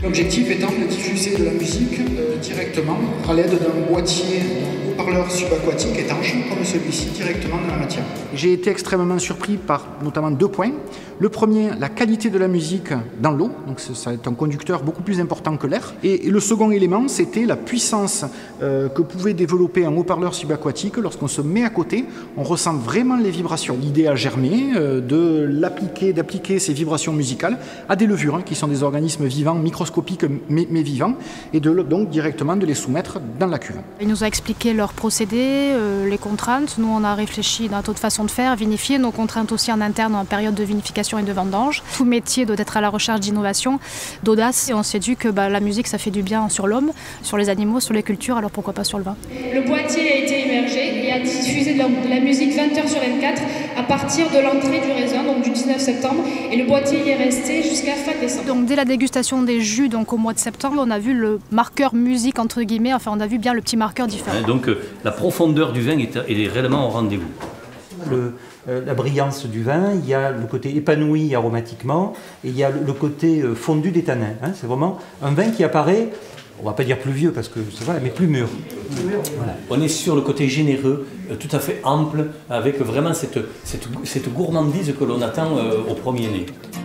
L'objectif étant de diffuser de la musique directement à l'aide d'un boîtier, d'un haut-parleur subaquatique étanche, comme celui-ci, directement dans la matière. J'ai été extrêmement surpris par notamment 2 points. Le premier, la qualité de la musique dans l'eau, donc ça est un conducteur beaucoup plus important que l'air. Et le second élément, c'était la puissance que pouvait développer un haut-parleur subaquatique. Lorsqu'on se met à côté, on ressent vraiment les vibrations. L'idée a germé d'appliquer ces vibrations musicales à des levures, qui sont des organismes vivants, microscopiques mais vivants, et donc directement de les soumettre dans la cuve. Il nous a expliqué leurs procédés, les contraintes. Nous, on a réfléchi dans notre façon de faire, vinifier nos contraintes aussi en interne en période de vinification et de vendange. Tout métier doit être à la recherche d'innovation, d'audace. Et on s'est dit que la musique, ça fait du bien sur l'homme, sur les animaux, sur les cultures, alors pourquoi pas sur le vin. Le boîtier a été immergé et a diffusé de la musique 20h sur 24 à partir de l'entrée du raisin, donc du 19 septembre. Et le boîtier y est resté jusqu'à fin décembre. Donc dès la dégustation des jus, donc au mois de septembre, on a vu le marqueur musique, entre guillemets, enfin on a vu bien le petit marqueur différent. Donc la profondeur du vin est réellement au rendez-vous. La brillance du vin, il y a le côté épanoui aromatiquement et il y a le côté fondu des tanins. C'est vraiment un vin qui apparaît, on ne va pas dire plus vieux parce que c'est vrai, mais plus mûr. Voilà. On est sur le côté généreux, tout à fait ample, avec vraiment cette gourmandise que l'on attend au premier nez.